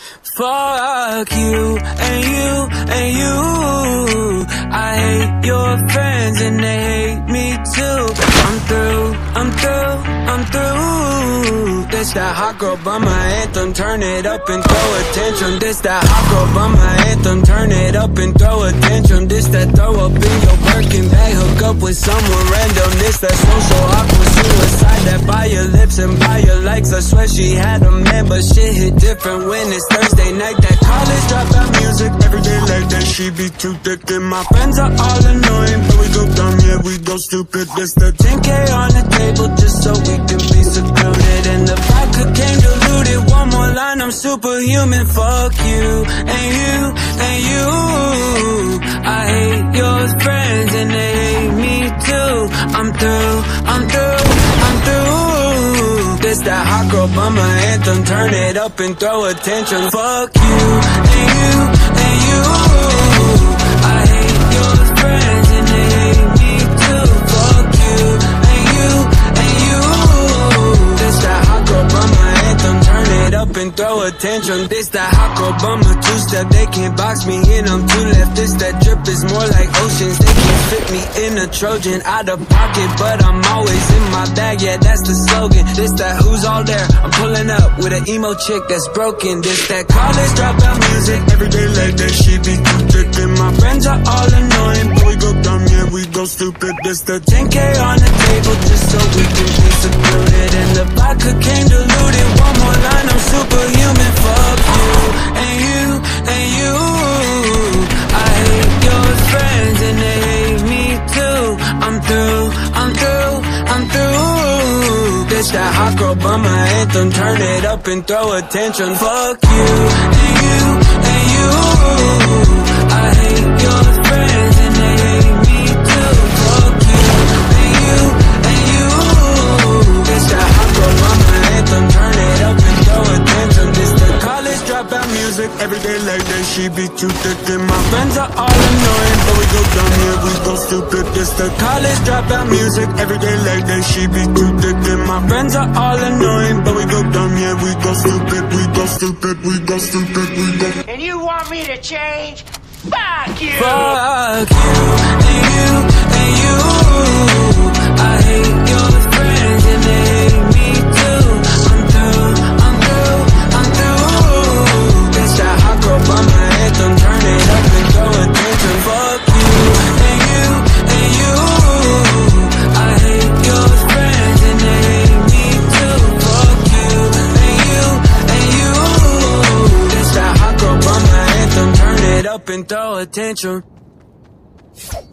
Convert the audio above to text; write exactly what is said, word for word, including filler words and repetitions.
Fuck you, and you, and you. I hate your friends and they hate me too. I'm through, I'm through, I'm through. This that hot girl bummer anthem, turn it up and throw a tantrum. This that hot girl bummer anthem, turn it up and throw a tantrum. This that throw up in your Birkin bag, hook up with someone random. This that social awkward suicide, that by your lips and by your likes. I swear she had a man, but shit hit different when it's Thursday night. That college dropout music, every day like that. She be too thick and my friends are all annoying, but we go dumb, yeah, we go stupid. This the ten K on the table just so we can be secluded, and the vodka came diluted. One more line, I'm superhuman. Fuck you, and you, and you. I hate your friends and they hate me too. I'm through, I'm through, I'm through. This that hot girl bummer anthem, turn it up and throw a tantrum. Fuck you, and you, and you. I hate your friends and they hate me too. Fuck you, and you, and you. This that hot girl bummer anthem, turn it up and throw a tantrum. This that hot girl bummer two-step, they can't box me in, I'm too left. This that drip is more like oceans, they can't fit me in a Trojan. Out of pocket, but I'm always in my bag, yeah, that's the slogan. This that who's all there, I'm pulling up with an emo chick that's broken. This that college dropout music, every day like that. She be too thick and my friends are all annoying, but we go dumb, yeah, we go stupid. This the ten K on the table just so we can be secluded, and the vodka came diluted. One more line, I'm superhuman. Fuck you, and you, and you. I hate your friends and they hate me too. I'm through, I'm through, I'm through. This that hot girl bummer anthem, turn it up and throw a tantrum. Fuck you, and you, and you. I hate your friends and they hate me too. Fuck you, and you, and you. This that hot girl bummer anthem, turn it up and throw a tantrum. This the college dropout music, every day like that. She be too thick and my friends are all annoying, but we go dumb, yeah, we go stupid. This the college dropout music, every day like that. She be too thick and my friends are all annoying, but we go dumb, yeah, we go stupid, we go stupid, we go stupid, we go. And you want me to change? Fuck you! Fuck you, and you, and you. I hate your friends and they hate me too. I'm through, I'm through, I'm through. This that hot girl bummer anthem, turn it up and throw a tantrum. Fuck you, and you, and you. I hate your friends and they hate me too. Fuck you, and you, and you. This that hot girl bummer anthem, turn it up and throw a tantrum.